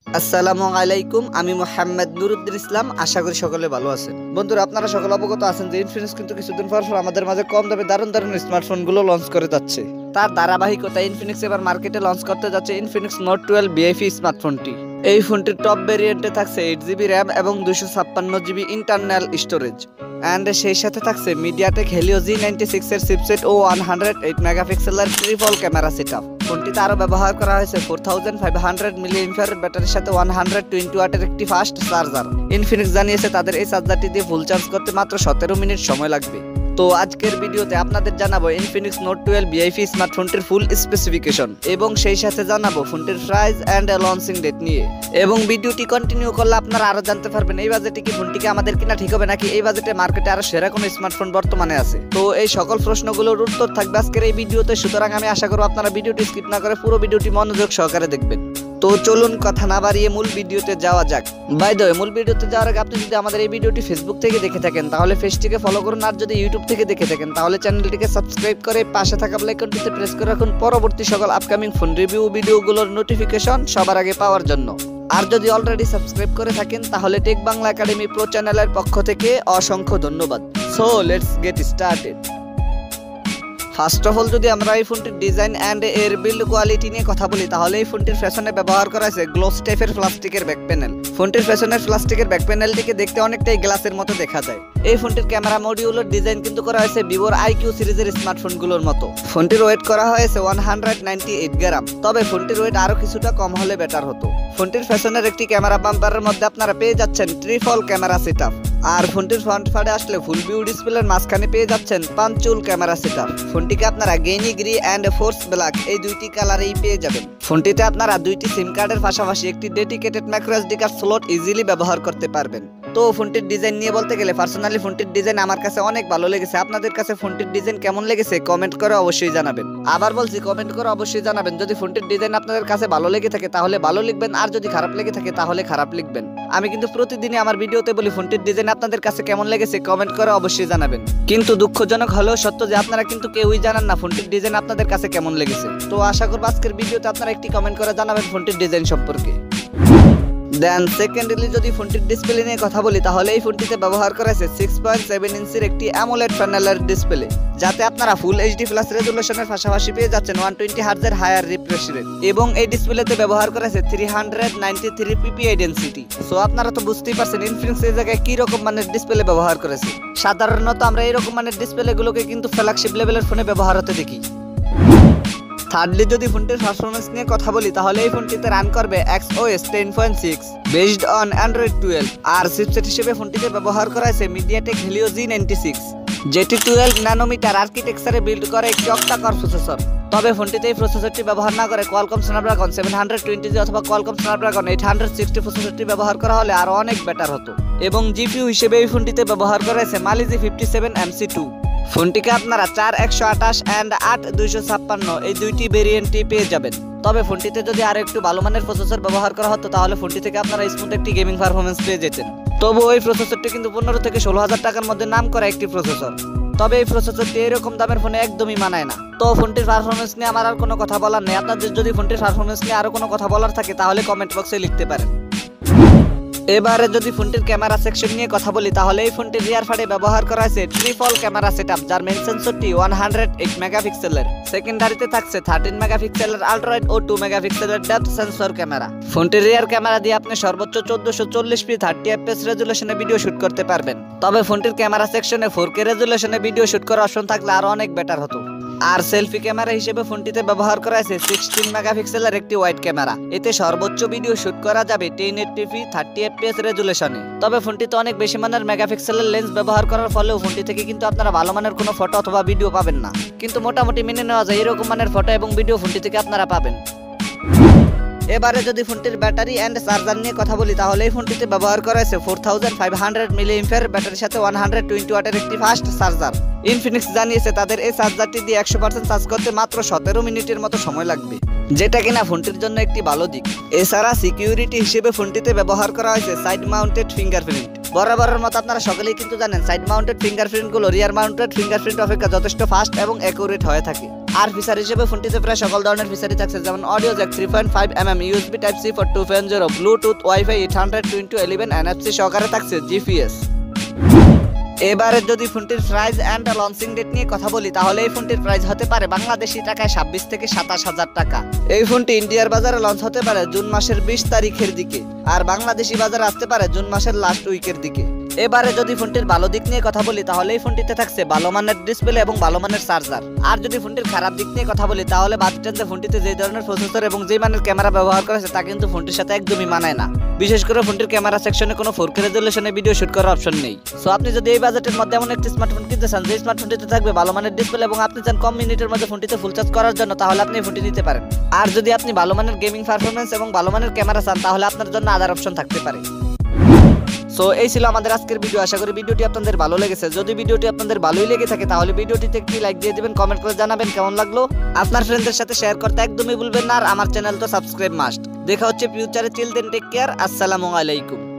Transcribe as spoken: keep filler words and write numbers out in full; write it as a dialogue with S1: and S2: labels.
S1: আসসালামু আলাইকুম, আমি মোহাম্মদ নুরুদ্দিন ইসলাম। আশা করি সকলে ভালো আছেন। বন্ধুরা, আপনারা সকলে অবগত আছেন যে ইনফিনিক্স কিন্তু কিছুদিন পর পর আমাদের মাঝে কম দামে দারুণ দারুণ স্মার্টফোনগুলো লঞ্চ করে যাচ্ছে। তার ধারাবাহিকতা ইনফিনিক্স এবার মার্কেটে লঞ্চ করতে যাচ্ছে ইনফিনিক্স নোট টুয়েলভ ভিআইপি স্মার্টফোনটি। এই ফোনটির টপ ভেরিয়েন্টে থাকছে এইট জিবি র্যাম এবং দুশো ছাপ্পান্ন জিবি ইন্টারনাল স্টোরেজ, অ্যান্ড সেই সাথে থাকছে MediaTek Helio G ninety six এর চিপসেট ও ওয়ান হান্ড্রেড এইট মেগাপিক্সেলের ট্রিপল ক্যামেরা সেটআপ। ফোনটিতে আরও ব্যবহার করা হয়েছে four thousand five hundred milli এম্পিয়ারের ব্যাটারির সাথে ওয়ান হান্ড্রেড টোয়েন্টি ওয়াটের একটি ফাস্ট চার্জার। ইনফিনিক্স জানিয়েছে তাদের এই চার্জারটি দিয়ে ফুল চার্জ করতে মাত্র সতেরো মিনিট সময় লাগবে। তো আজকের ভিডিওতে আপনাদের জানাবো ইনফিনিক্স নোট টুয়েলভ ভিআইপি স্মার্টফোনটির ফুল স্পেসিফিকেশন এবং সেই সাথে জানাবো ফোনটির প্রাইস অ্যান্ড লঞ্চিং ডেট নিয়ে। এবং ভিডিওটি কন্টিনিউ করলে আপনারা আরো জানতে পারবেন এই বাজেটে কি ফোনটিকে আমাদের কিনা ঠিক হবে, নাকি এই বাজেটে মার্কেটে আরো সেরা কোনো স্মার্টফোন বর্তমানে আছে। তো এই সকল প্রশ্নগুলোর উত্তর থাকবে আজকের এই ভিডিওতে, সুতরাং আমি আশা করব আপনারা ভিডিওটি স্কিপ না করে পুরো ভিডিওটি মনোযোগ সহকারে দেখবেন। তো চলুন কথা না বাড়িয়ে মূল ভিডিওতে যাওয়া যাক। বাই দ্য ওয়ে, মূল ভিডিওতে যাওয়ার আগে আপনি যদি আমাদের এই ভিডিওটি ফেসবুক থেকে দেখে থাকেন তাহলে পেজটিকে ফলো করুন, আর যদি ইউটিউব থেকে দেখে থাকেন তাহলে চ্যানেলটিকে সাবস্ক্রাইব করে পাশে থাকা বেল আইকনটিতে প্রেস করে রাখুন পরবর্তী সকল আপকামিং ফোন রিভিউ ভিডিওগুলোর নোটিফিকেশন সবার আগে পাওয়ার জন্য। আর যদি অলরেডি সাবস্ক্রাইব করে থাকেন তাহলে টেক বাংলা একাডেমি প্রো চ্যানেলের পক্ষ থেকে অসংখ্য ধন্যবাদ। So let's get started. First of all যদি আমরা এই ফোনটির ডিজাইন অ্যান্ড এর বিল্ড কোয়ালিটি নিয়ে কথা বলি তাহলে এই ফোনটির ফ্যাশনে ব্যবহার করা হয়েছে গ্লোস টাইপের প্লাস্টিকের ব্যাক প্যানেল। ফোনটির ফ্যাশনের প্লাস্টিকের ব্যাক প্যানেলটিকে দেখতে অনেকটাই গ্লাসের মতো দেখা যায়। এই ফোনটির ক্যামেরা মডিউলের ডিজাইন কিন্তু করা হয়েছে ভিভোর আইকিউ সিরিজের স্মার্টফোনগুলোর মতো। ফোনটির ওয়েট করা হয়েছে one hundred ninety eight gram, তবে ফোনটির ওয়েট আরো কিছুটা কম হলে বেটার হতো। ফোনটির ফ্যাশনের একটি ক্যামেরা বাম্পারের মধ্যে আপনারা পেয়ে যাচ্ছেন ট্রিপল ক্যামেরা সেটআপ, আর ফোনটির ফ্রন্ট ফাড়ে আসলে ফুল ভিউ ডিসপ্লের মাঝখানে পেয়ে যাচ্ছেন পাঁচচুল ক্যামেরা সেটআপ। ফোনটিকে আপনারা গেইনি গ্রি অ্যান্ড ফোর্স ব্ল্যাক এই দুইটি কালারেই পেয়ে যাবেন। ফোনটিতে আপনারা দুইটি সিম কার্ডের পাশাপাশি একটি dedicated micro SD card slot easily ব্যবহার করতে পারবেন। তো ফোনটির ডিজাইন নিয়ে বলতে গেলে পার্সোনালি ফোনটির ডিজাইন আমার কাছে অনেক ভালো লেগেছে। আপনাদের কাছে ফোনটির ডিজাইন কেমন লেগেছে কমেন্ট করে অবশ্যই জানাবেন। আবার বলছি, কমেন্ট করে অবশ্যই জানাবেন। যদি ফোনটির ডিজাইন আপনাদের কাছে ভালো লেগে থাকে তাহলে ভালো লিখবেন, আর যদি খারাপ লেগে থাকে তাহলে খারাপ লিখবেন। আমি কিন্তু প্রতিদিনই আমার ভিডিওতে বলি ফোনটির ডিজাইন আপনাদের কাছে কেমন লেগেছে কমেন্ট করে অবশ্যই জানাবেন। কিন্তু দুঃখজনক হলেও সত্য যে আপনারা কিন্তু কেউই জানান না ফোনটির ডিজাইন আপনাদের কাছে কেমন লেগেছে। তো আশা করব আজকের ভিডিওতে আপনারা একটি কমেন্ট করে জানাবেন ফোনটির ডিজাইন সম্পর্কে। দেন সেকেন্ডলি যদি ফোনটির ডিসপ্লে নিয়ে কথা বলি তাহলে এই ফোনটিতে ব্যবহার করা হয়েছে সিক্স পয়েন্ট সেভেন ইঞ্চির একটি অ্যামোলেড প্যানেলের ডিসপ্লে, যাতে আপনারা ফুল এইচডি প্লাস রেজুলেশনের পাশাপাশি পেয়ে যাচ্ছেন ওয়ান টোয়েন্টি হার্টজের হায়ার রিফ্রেশ রেট। এবং এই ডিসপ্লেতে ব্যবহার করা হয়েছে three hundred ninety three PPI density. So আপনারা তো বুঝতেই পারছেন ইনফিনিক্স এই জায়গায় কি রকম মানের ডিসপ্লে ব্যবহার করেছে। সাধারণত আমরা এইরকম মানের ডিসপ্লেগুলোকে কিন্তু ফ্ল্যাগশিপ লেভেলের ফোনে ব্যবহার হতে দেখি। থার্ডলি যদি ফোনটির পারফরমেন্স নিয়ে কথা বলি তাহলে এই ফোনটিতে রান করবে XOS ten point six based on Android twelve, আর চিপসেট হিসেবে ফোনটিতে ব্যবহার করা হয়েছে MediaTek Helio G ninety six, যেটি টুয়েলভ ন্যানোমিটার আর্কিটেকচারে বিল্ড করে একটি অক্টা-কোর প্রসেসর। তবে ফোনটিতে এই প্রসেসরটি ব্যবহার না করে Qualcomm Snapdragon seven hundred twenty G অথবা Qualcomm Snapdragon eight hundred sixty প্রসেসরটি ব্যবহার করা হলে আরো অনেক বেটার হতো। এবং জিপিইউ হিসেবে এই ফোনটিতে ব্যবহার করা হয়েছে Mali G fifty seven M C two. ফোনটিকে আপনারা চার একশো আঠাশ অ্যান্ড আট দুইশো ছাপ্পান্ন এই দুইটি ভেরিয়েন্টই পেয়ে যাবেন। তবে ফোনটিতে যদি আরো একটু ভালো মানের প্রসেসর ব্যবহার করা হতো তাহলে ফোনটি থেকে আপনারা স্মুথ একটি গেমিং পারফরমেন্স পেয়ে যেতেন। তবু এই প্রসেসরটি কিন্তু পনেরো থেকে ষোলো হাজার টাকার মধ্যে নাম করা একটি প্রসেসর। তবে এই প্রসেসরটি এরকম দামের ফোনে একদমই মানায় না। তো ফোনটির পারফরমেন্স নিয়ে আমার আর কোনো কথা বলার নেই। আপনাদের যদি ফোনটির পারফরমেন্স নিয়ে আরো কোনো কথা বলার থাকে তাহলে কমেন্ট বক্সে লিখতে পারেন। এবারে যদি ফোনটির ক্যামেরা সেকশন নিয়ে কথা বলি তাহলে এই ফোনটির রিয়ার ফাড়ে ব্যবহার করা হয়েছে ট্রিপল ক্যামেরা সেটআপ, যার মেইন সেন্সরটি ওয়ান হান্ড্রেড এইট মেগাপিক্সেলের। সেকেন্ডারিতে থাকছে থার্টিন মেগাপিক্সেলের আল্ট্রাওয়াইড ও টু মেগাপিক্সেলের ডেপথ সেন্সর ক্যামেরা। ফোনটির রিয়ার ক্যামেরা দিয়ে আপনি সর্বোচ্চ চোদ্দশো চল্লিশ পি থার্টি এফপিএস রেজুলেশনে ভিডিও শুট করতে পারবেন। তবে ফোনটির ক্যামেরা সেকশনে ফোর কে রেজুলেশনে ভিডিও শুট করার অপশন থাকলে আরো অনেক বেটার হতো। আর সেলফি ক্যামেরা হিসেবে ফোনটিতে ব্যবহার করা হয়েছে সিক্সটিন মেগাপিক্সেলের একটি ওয়াইড ক্যামেরা। এতে সর্বোচ্চ ভিডিও শুট করা যাবে ten eighty P thirty FPS রেজুলেশনে। তবে ফোনটিতে অনেক বেশি মানের মেগাপিক্সেলের লেন্স ব্যবহার করার ফলেও ফোনটি থেকে কিন্তু আপনারা ভালো মানের কোনো ফটো অথবা ভিডিও পাবেন না, কিন্তু মোটামুটি মেনে নেওয়া যায় এরকম মানের ফটো এবং ভিডিও ফোনটি থেকে আপনারা পাবেন। এবারে যদি ফোনটির ব্যাটারি অ্যান্ড চার্জার নিয়ে কথা বলি তাহলে এই ফোনটিতে ব্যবহার করা হয়েছে four thousand five hundred milli ampere ব্যাটারির সাথে ওয়ান হান্ড্রেড টোয়েন্টি ওয়াটের একটি ফাস্ট চার্জার। ইনফিনিক্স জানিয়েছে তাদের এই চার্জারটি দিয়ে একশো পার্সেন্ট চার্জ করতে মাত্র সতেরো মিনিটের মতো সময় লাগবে, যেটা কিনা ফোনটির জন্য একটি ভালো দিক। এছাড়া সিকিউরিটি হিসেবে ফোনটিতে ব্যবহার করা হয়েছে সাইড মাউন্টেড ফিঙ্গারপ্রিন্ট। বরাবরের মতো আপনারা সকলেই কিন্তু জানেন সাইড মাউন্টেড ফিঙ্গারপ্রিন্টগুলো রিয়ার মাউন্টেড ফিঙ্গারপ্রিন্ট অপেক্ষা যথেষ্ট ফাস্ট এবং অ্যাকুরেট হয়ে থাকে। আর ফিচার হিসেবে ফোনটিতে প্রায় সকল ধরনের ফিচারই থাকছে, যেমন audio jack three point five M M, USB type C for two point zero, Bluetooth, WiFi eight hundred twenty eleven, NFC সহকারে থাকছে জিপিএস। এবারে যদি ফোনটির প্রাইস অ্যান্ড লঞ্চিং ডেট নিয়ে কথা বলি তাহলে এই ফোনটির প্রাইস হতে পারে বাংলাদেশি টাকায় ছাব্বিশ থেকে সাতাশ হাজার টাকা। এই ফোনটি ইন্ডিয়ার বাজারে লঞ্চ হতে পারে জুন মাসের বিশ তারিখের দিকে, আর বাংলাদেশি বাজারে আসতে পারে জুন মাসের লাস্ট উইকের দিকে। এবারে যদি ফোনটির ভালো দিক নিয়ে কথা বলি তাহলে এই ফোনটিতে থাকছে ভালো মানের ডিসপ্লে এবং ভালো মানের চার্জার। আর যদি ফোনটির খারাপ দিক নিয়ে কথা বলি তাহলে বাদটেন যে ফোনটিতে যে ধরনের প্রসেসর এবং যে মানের ক্যামেরা ব্যবহার করেছে তা কিন্তু ফোনটির সাথে একদমই মানায় না। বিশেষ করে ফোনটির ক্যামেরা সেকশনে কোনো ফোর কে রেজুলেশনে ভিডিও শুট করার অপশন নেই। সো আপনি যদি এই বাজেটের মধ্যে এমন একটি স্মার্টফোন কিনতে চান যে স্মার্টফোনটিতে থাকবে ভালো মানের ডিসপ্লে এবং আপনি চান কম মিনিটের মধ্যে ফোনটিতে ফুল চার্জ করার জন্য, তাহলে আপনি এই ফোনটি নিতে পারেন। আর যদি আপনি ভালো মানের গেমিং পারফরমেন্স এবং ভালো মানের ক্যামেরা চান তাহলে আপনার জন্য আদার অপশন থাকতে পারে। সো এই ছিল আমাদের আজকের ভিডিও। আশা করি ভিডিওটি আপনাদের ভালো লেগেছে। যদি ভিডিওটি আপনাদের ভালোই লেগে থাকে তাহলে ভিডিওটিতে একটি লাইক দিয়ে দিবেন, কমেন্ট করে জানাবেন কেমন লাগলো। আপনার ফ্রেন্ডদের সাথে শেয়ার করতে একদমই ভুলবেন না, আর আমার চ্যানেল তো সাবস্ক্রাইব মাস্ট। দেখা হচ্ছে ফিউচারে। চিল দেন, টেক কেয়ার, আসসালামু আলাইকুম।